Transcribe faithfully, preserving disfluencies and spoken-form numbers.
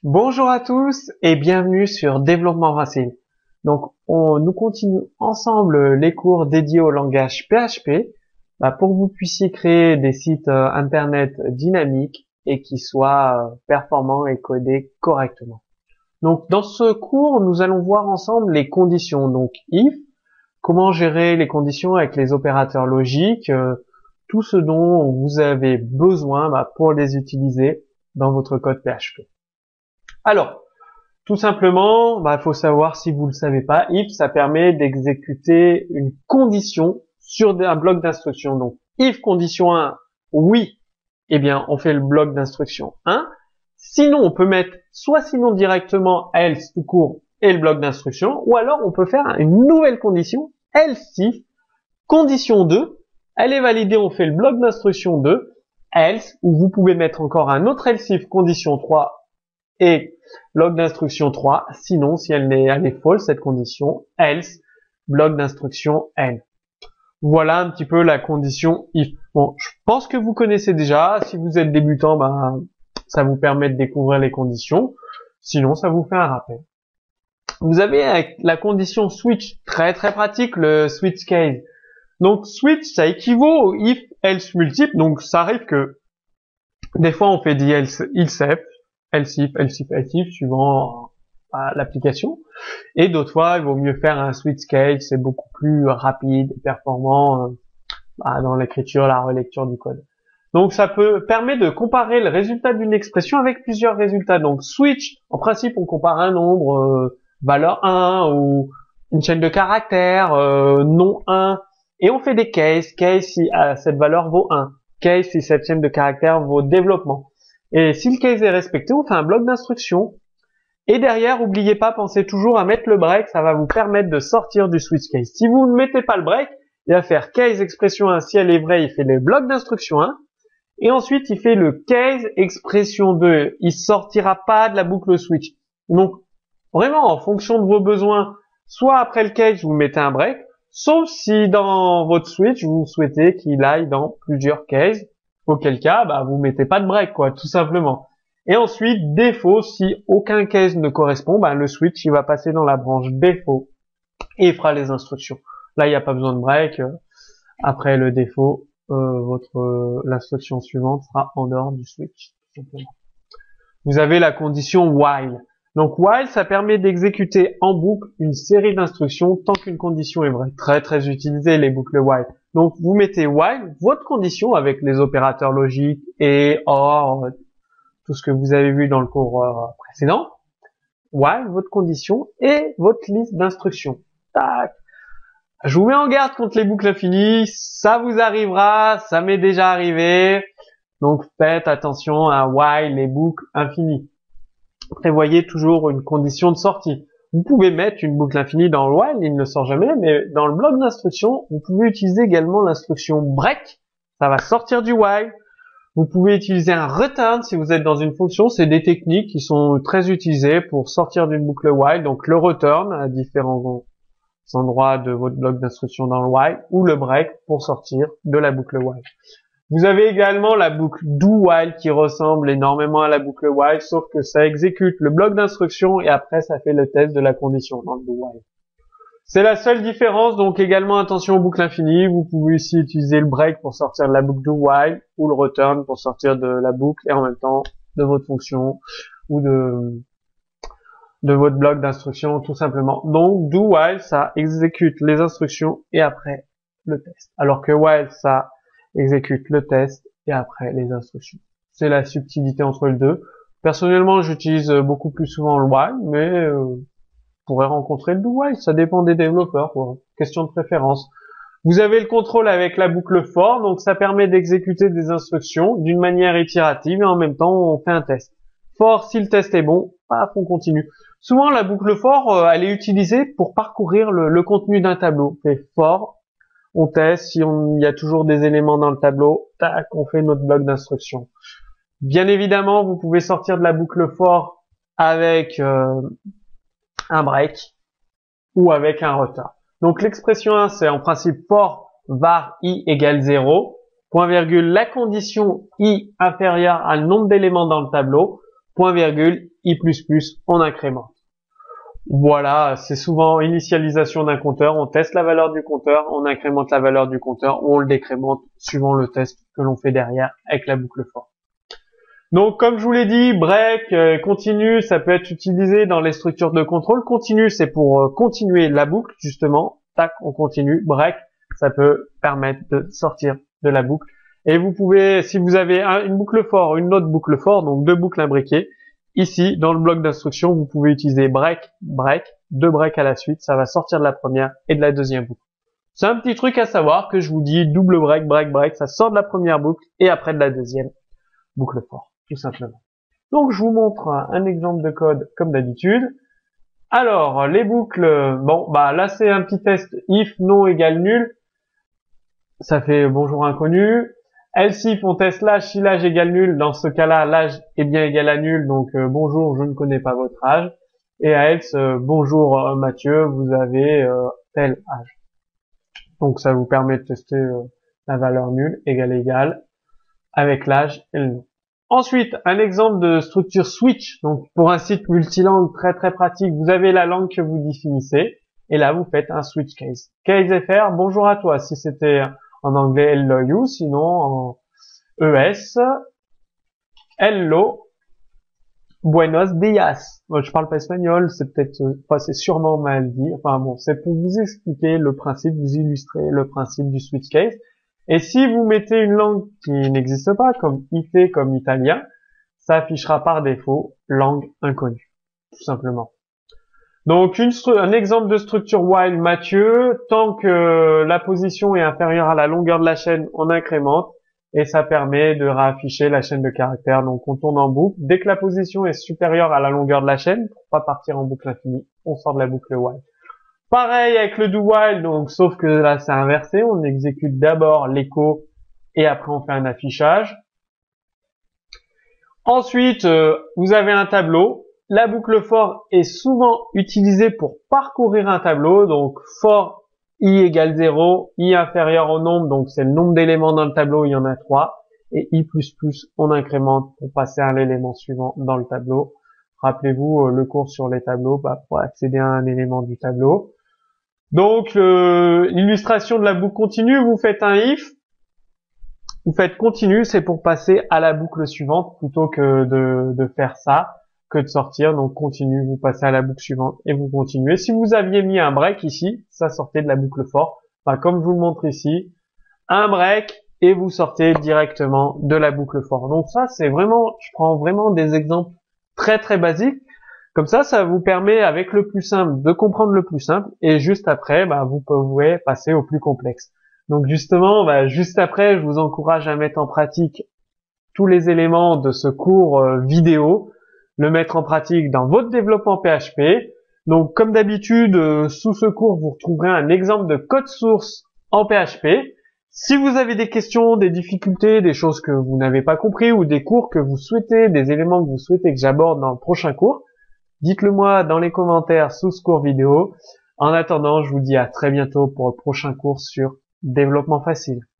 Bonjour à tous et bienvenue sur Développement Facile. Donc, on, nous continuons ensemble les cours dédiés au langage P H P bah, pour que vous puissiez créer des sites euh, internet dynamiques et qui soient euh, performants et codés correctement. Donc, dans ce cours, nous allons voir ensemble les conditions. Donc, if, comment gérer les conditions avec les opérateurs logiques, euh, tout ce dont vous avez besoin bah, pour les utiliser dans votre code P H P. Alors, tout simplement, bah, faut savoir, si vous le savez pas, if, ça permet d'exécuter une condition sur un bloc d'instruction. Donc, if condition un, oui, eh bien, on fait le bloc d'instruction un. Sinon, on peut mettre soit sinon directement else tout court et le bloc d'instruction, ou alors on peut faire une nouvelle condition, else if, condition deux, elle est validée, on fait le bloc d'instruction deux, else, ou vous pouvez mettre encore un autre else if, condition trois, et bloc d'instruction trois, sinon si elle est, elle est false cette condition, else, bloc d'instruction n. Voilà un petit peu la condition if. Bon, je pense que vous connaissez déjà, si vous êtes débutant, ben, ça vous permet de découvrir les conditions, sinon ça vous fait un rappel. Vous avez avec la condition switch, très très pratique, le switch case. Donc switch, ça équivaut au if, else multiple, donc ça arrive que des fois on fait dit else, else if, else if, else if, else if, suivant euh, l'application. Et d'autres fois, il vaut mieux faire un switch case, c'est beaucoup plus rapide et performant euh, bah, dans l'écriture, la relecture du code. Donc ça peut permet de comparer le résultat d'une expression avec plusieurs résultats. Donc switch, en principe, on compare un nombre, euh, valeur un, ou une chaîne de caractères, euh, nom un, et on fait des cases, case si euh, cette valeur vaut un, case si cette chaîne de caractères vaut développement. Et si le case est respecté, on fait un bloc d'instruction. Et derrière, n'oubliez pas, pensez toujours à mettre le break, ça va vous permettre de sortir du switch case. Si vous ne mettez pas le break, il va faire case expression un, si elle est vraie, il fait le bloc d'instruction un. Et ensuite, il fait le case expression deux. Il sortira pas de la boucle switch. Donc, vraiment, en fonction de vos besoins, soit après le case, vous mettez un break, sauf si dans votre switch, vous souhaitez qu'il aille dans plusieurs cases, auquel cas, bah, vous mettez pas de break, quoi, tout simplement. Et ensuite, défaut, si aucun case ne correspond, bah, le switch, il va passer dans la branche défaut et il fera les instructions. Là, il n'y a pas besoin de break. Après le défaut, euh, votre euh, l'instruction suivante sera en dehors du switch, tout simplement. Vous avez la condition while. Donc while, ça permet d'exécuter en boucle une série d'instructions tant qu'une condition est vraie. Très très utilisé les boucles while. Donc vous mettez while, votre condition avec les opérateurs logiques et or, tout ce que vous avez vu dans le cours euh, précédent. While, votre condition et votre liste d'instructions. Tac. Je vous mets en garde contre les boucles infinies, ça vous arrivera, ça m'est déjà arrivé. Donc faites attention à while les boucles infinies. Prévoyez toujours une condition de sortie. Vous pouvez mettre une boucle infinie dans le while, il ne sort jamais, mais dans le bloc d'instruction, vous pouvez utiliser également l'instruction break, ça va sortir du while. Vous pouvez utiliser un return si vous êtes dans une fonction, c'est des techniques qui sont très utilisées pour sortir d'une boucle while, donc le return à différents endroits de votre bloc d'instruction dans le while, ou le break pour sortir de la boucle while. Vous avez également la boucle do while qui ressemble énormément à la boucle while, sauf que ça exécute le bloc d'instruction et après ça fait le test de la condition dans le do while. C'est la seule différence, donc également attention aux boucles infinies. Vous pouvez aussi utiliser le break pour sortir de la boucle do while ou le return pour sortir de la boucle et en même temps de votre fonction ou de de votre bloc d'instruction tout simplement. Donc do while, ça exécute les instructions et après le test. Alors que while, ça exécute le test et après les instructions. C'est la subtilité entre les deux. Personnellement, j'utilise beaucoup plus souvent le while, mais euh, vous pourrez rencontrer le do while, ça dépend des développeurs, quoi. Question de préférence. Vous avez le contrôle avec la boucle for, donc ça permet d'exécuter des instructions d'une manière itérative et en même temps on fait un test. For, si le test est bon, paf, on continue. Souvent la boucle for, euh, elle est utilisée pour parcourir le, le contenu d'un tableau. On fait for, on teste, si on, il y a toujours des éléments dans le tableau, tac, on fait notre bloc d'instruction. Bien évidemment, vous pouvez sortir de la boucle for avec euh, un break ou avec un return. Donc l'expression un, c'est en principe for var i égale zéro, point virgule, la condition i inférieure à le nombre d'éléments dans le tableau, point virgule, i plus plus, on incrémente. Voilà, c'est souvent initialisation d'un compteur, on teste la valeur du compteur, on incrémente la valeur du compteur ou on le décrémente suivant le test que l'on fait derrière avec la boucle for. Donc comme je vous l'ai dit, break, euh, continue, ça peut être utilisé dans les structures de contrôle. Continue, c'est pour euh, continuer la boucle justement. Tac, on continue. Break, ça peut permettre de sortir de la boucle. Et vous pouvez, si vous avez un, une boucle for, une autre boucle for, donc deux boucles imbriquées, ici, dans le bloc d'instruction, vous pouvez utiliser break, break, deux breaks à la suite, ça va sortir de la première et de la deuxième boucle. C'est un petit truc à savoir que je vous dis, double break, break, break, ça sort de la première boucle et après de la deuxième boucle for, tout simplement. Donc, je vous montre un exemple de code comme d'habitude. Alors, les boucles, bon, bah là, c'est un petit test if non égale nul. Ça fait bonjour inconnu. Else if on teste l'âge, si l'âge égale nul, dans ce cas-là, l'âge est bien égal à nul, donc euh, bonjour, je ne connais pas votre âge. Et à else, euh, bonjour euh, Mathieu, vous avez euh, tel âge. Donc ça vous permet de tester euh, la valeur nulle, égale égale, avec l'âge et le nom. Ensuite, un exemple de structure switch, donc pour un site multilangue très très pratique, vous avez la langue que vous définissez, et là vous faites un switch case. Case fr, bonjour à toi, si c'était en anglais hello you, sinon en E S, hello, buenos días. Moi, je parle pas espagnol, c'est peut-être, enfin c'est sûrement mal dit. Enfin bon, c'est pour vous expliquer le principe, vous illustrer le principe du switch case. Et si vous mettez une langue qui n'existe pas, comme I T, comme italien, ça affichera par défaut langue inconnue, tout simplement. Donc une un exemple de structure while Mathieu, tant que la position est inférieure à la longueur de la chaîne, on incrémente et ça permet de réafficher la chaîne de caractères. Donc on tourne en boucle. Dès que la position est supérieure à la longueur de la chaîne, pour pas partir en boucle infinie, on sort de la boucle while. Pareil avec le do while, donc sauf que là c'est inversé, on exécute d'abord l'écho et après on fait un affichage. Ensuite, euh, vous avez un tableau. La boucle for est souvent utilisée pour parcourir un tableau, donc for i égale zéro, i inférieur au nombre, donc c'est le nombre d'éléments dans le tableau, il y en a trois, et i plus plus, on incrémente pour passer à l'élément suivant dans le tableau. Rappelez-vous euh, le cours sur les tableaux, bah, pour accéder à un élément du tableau. Donc l'illustration de la boucle continue, vous faites un if, vous faites continue, c'est pour passer à la boucle suivante plutôt que de, de faire ça, que de sortir. Donc continue, vous passez à la boucle suivante et vous continuez. Si vous aviez mis un break ici, ça sortait de la boucle for. Enfin, comme je vous le montre ici, un break et vous sortez directement de la boucle for. Donc ça, c'est vraiment, je prends vraiment des exemples très très basiques. Comme ça, ça vous permet avec le plus simple de comprendre le plus simple et juste après, bah, vous pouvez passer au plus complexe. Donc justement, bah, juste après, je vous encourage à mettre en pratique tous les éléments de ce cours euh, vidéo, le mettre en pratique dans votre développement P H P. Donc comme d'habitude, euh, sous ce cours, vous retrouverez un exemple de code source en P H P. Si vous avez des questions, des difficultés, des choses que vous n'avez pas compris ou des cours que vous souhaitez, des éléments que vous souhaitez que j'aborde dans le prochain cours, dites-le moi dans les commentaires sous ce cours vidéo. En attendant, je vous dis à très bientôt pour le prochain cours sur développement facile.